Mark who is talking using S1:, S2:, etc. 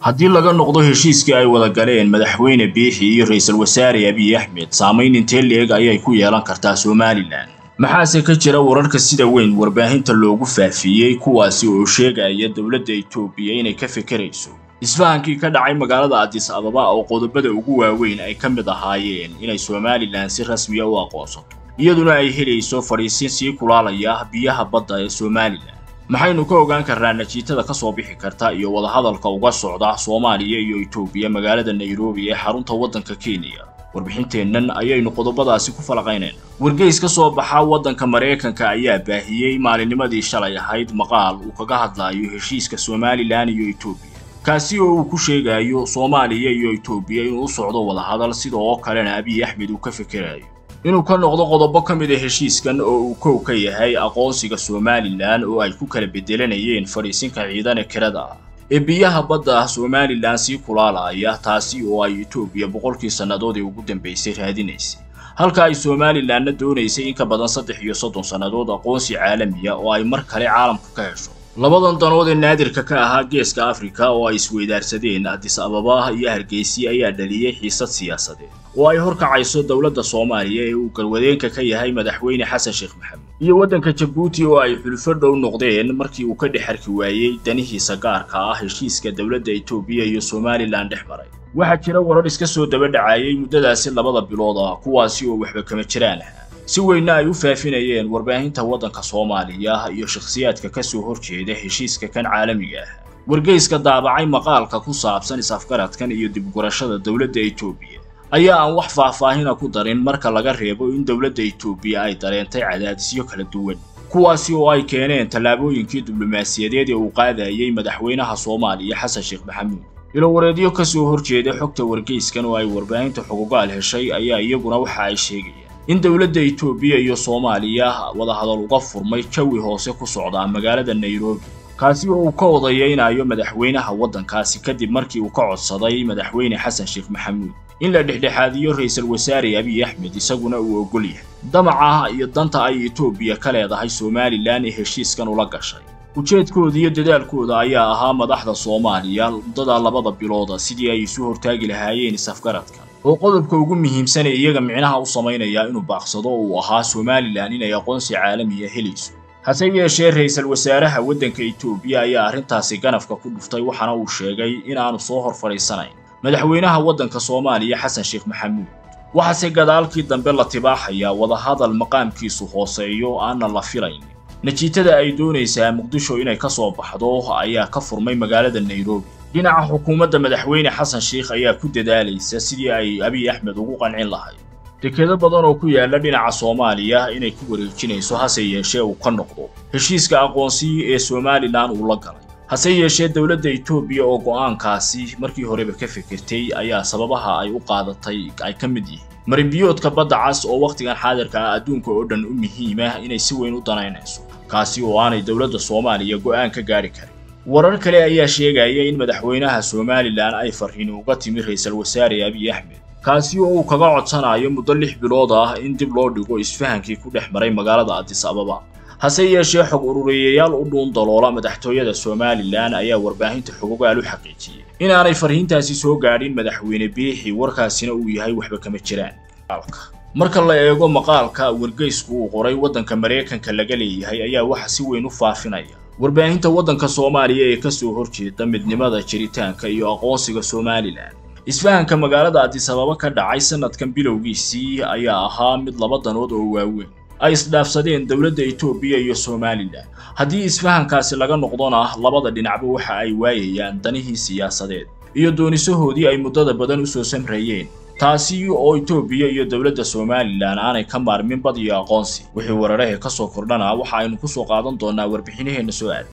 S1: haddii laga noqdo heshiiskii ay wada galeen madaxweyne Biixi iyo ra'iisul wasaare Abiy Ahmed saameyn intee leeg ayay ku yeelan kartaa Somaliland maxaase ka jira wararka sida weyn warbaahinta loogu faafiyay kuwaasi oo sheegaya dawladda Itoobiya inay ka fikirayso isfahankii ka dhacay magaalada Addis Ababa oo qodobada ugu waaweyn ay ka mid ahaayeen inay Somaliland si rasmi ah u aqoonsato iyaduna ay helayso fariisin si kulaalaya biyaha badda ee Somaliland maxaynu ka ogaan karnaa natiijada ka soo bixi karta iyo wada hadalka uga socda Soomaaliya iyo Itoobiya magaalada Nairobi ee xarunta waddanka Kenya warbixinteennan ayaynu qodobadaasi ku falaqaynayna wargeys ka soo baxa waddanka Mareykanka ayaa baahiyay maalinimadii shalay ahayd maqaal uu kaga hadlayo heshiiska Somaliland iyo Itoobiya kaasi oo uu ku sheegayo Soomaaliya iyo Itoobiya inuu socdo wada hadal sidoo kalena Abiy Ahmed uu ka fikirayo inuu ka noqdo qodobo ka mid ah heshiiskan oo uu koow ka yahay aqoonsiga Somaliland oo ay ku kala bedelanayeen fariisinka ciidan kirada ee biyaha badda Somaliland si kulaalaya taasi oo ay Itoobiya boqolkii sanadood ugu dambeysay raadinaysay halka ay Somaliland doonaysay in ka badan 330 sanadood aqoonsi caalami ah oo ay mar kale caalamka ka hesho labadan danood ee naadirka ka ahaa geeska Afrika oo ay isweydaarsadeen Addis Ababa iyo Hargeysa ayaa dhaliyay xiisad siyaasadeed oo ay horkacayso dawladda Soomaaliya ee uu galwadeenka ka yahay madaxweyne Xasan Sheekh Maxamed iyo waddanka Djibouti oo ay xulfo dhow noqdeen markii uu ka dhexarki waayay danihiisa gaarka ah heshiiska dawladda Itoobiya iyo Somaliland dhexmaray waxa jira warar iska soo daba dhacayay muddadaasi labada bilood ah kuwaasi oo waxba kama jiraan si weyn ay u faafinayeen warbaahinta waddanka Soomaaliya iyo shakhsiyaadka ka soo horjeeda heshiiska kan caalamiga ah wargeyska daabacay maqaalka ku saabsan isafgaradkan iyo dib u gurashada dawladda Itoobiya ayaa aan wax faahfaahin ku darin marka laga reebo in dawladda Itoobiya ay dareentay cadaadisyo kala duwan kuwaasi oo ay keeneen talaabooyinkii diblomaasiyadeed ee uu qaadayay madaxweynaha Soomaaliya Xasan Sheekh Maxamed ilo wareediyo ka soo horjeeda xogta wargeyskan oo ay warbaahinta xuquuqaal heshay ayaa iyaguna waxa ay sheegayaan in dawladda Itoobiya iyo Soomaaliya wada hadal uga furmay jawi hoose ku socda magaalada Nairobi kaasi oo ka wadayaynayo madaxweynaha waddankaasi kadib markii uu ka codsaday madaxweyne Xasan Sheekh Maxamed in la dhexdhexaadiyo ra'iisul wasaare Abiy Ahmed isaguna uu ogol yahay damaca iyo danta ay Itoobiya ka leedahay Somaliland ee heshiiskan ula gashay ujeedkooda iyo dadaalkooda ayaa ahaa madaxda Soomaaliya muddada labada bilood sidii ay isu hortaagi lahaayeen isafgaradka oo qodobka ugu muhiimsan ee iyaga micnaha u sameynaya inuu baaqsado uu ahaa Somaliland inay aqoonsi caalami ah helayso hase yeeshee ra'iisul wasaaraha waddanka Itoobiya ayaa arrintaasi ganafka ku dhuftay waxana uu sheegay in aanu soo hor fariisanayn madaxweynaha waddanka Soomaaliya Xasan Sheekh Maxamed waxaase gadaalkii dambe la tibaaxaya wada hadal maqaamkiisu hooseeyo aan la filayn natiijada ay doonaysaa Muqdisho inay ka soo baxdo ayaa ka furmay magaalada Nairobi dhinaca xukuumadda madaxweyne Xasan Sheekh ayaa ku dadaalaysa sidii ay Abiy Ahmed ugu qancin lahayd dekedo badan oo ku yaala dhinaca Soomaaliya inay ku wareejinayso hase yeeshee uu ka noqdo heshiiska aqoonsi ee Somaliland uu la galay hase yeeshee dawladda Itoobiya oo go'aankaasi markii horeba ka fikirtay ayaa sababaha ay u qaadatay ay ka mid yihiin marinbiyoodka badda cas oo waqtigan xaadirka ah adduunka oo dhan u muhiim ah inay si weyn u danaynayso kaasi oo aanay dawladda Soomaaliya go'aan ka gaari karin warar kale ayaa sheegaya in madaxweynaha Somaliland ay fariin uga timi ra'iisul wasaare Abiy Ahmed kaasi oo uu kaga codsanayo muddo 6 bilood ah in dib loo dhigo isfahankii ku dhexmaray magaalada Addis Ababa hase yeeshee xog ururiyayaal u dhuun daloola madaxtooyada Somaliland ayaa warbaahinta xuquuqaal u xaqiijiyay in aanay fariintaasi soo gaadhin madaxweyne Biixi warkaasina uu yahay waxba kama jiraan marka la eego maqaalka wargeysku uu qoray waddanka Mareykanka laga leeyahay ayaa waxa si weyn u faafinaya warbaahinta waddanka Soomaaliya ee ka soo horjeeda midnimada jiritaanka iyo aqoonsiga Somaliland isfahanka magaalada Addis Ababa ka dhacay sanadkan bilowgiisii ayaa ahaa mid laba danood oo waaweyn ay isdhaafsadeen dawladda Itoobiya iyo Somaliland haddii isfahankaasi laga noqdona labada dhinacba waxa ay waayayaan danihii siyaasadeed iyo doonisahoodii ay muddada badan u soo samreeyeen taasi oo Itoobiya iyo dawladda Somaliland aanay ka maarmin bad iyo aqoonsi wixii wararka ka soo kordhana waxa aynu ku soo qaadan doonaa warbixinaheena soo aad